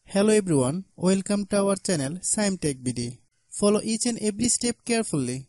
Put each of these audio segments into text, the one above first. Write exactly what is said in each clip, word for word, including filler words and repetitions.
Hello everyone, welcome to our channel SciMTech B D. Follow each and every step carefully.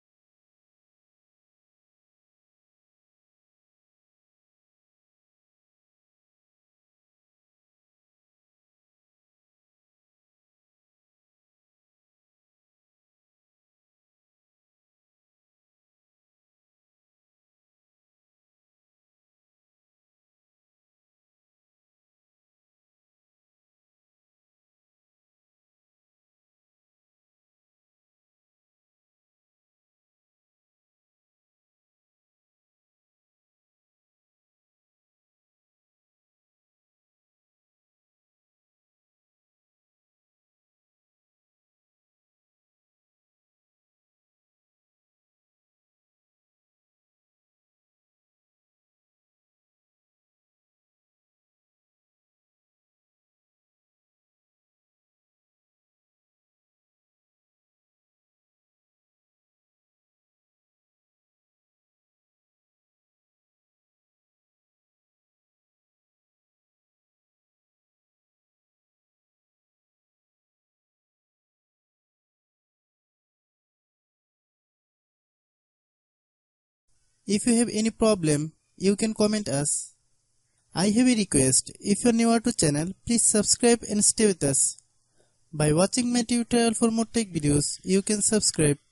If you have any problem, you can comment us. I have a request. If you are new to channel, please subscribe and stay with us. By watching my tutorial for more tech videos, you can subscribe.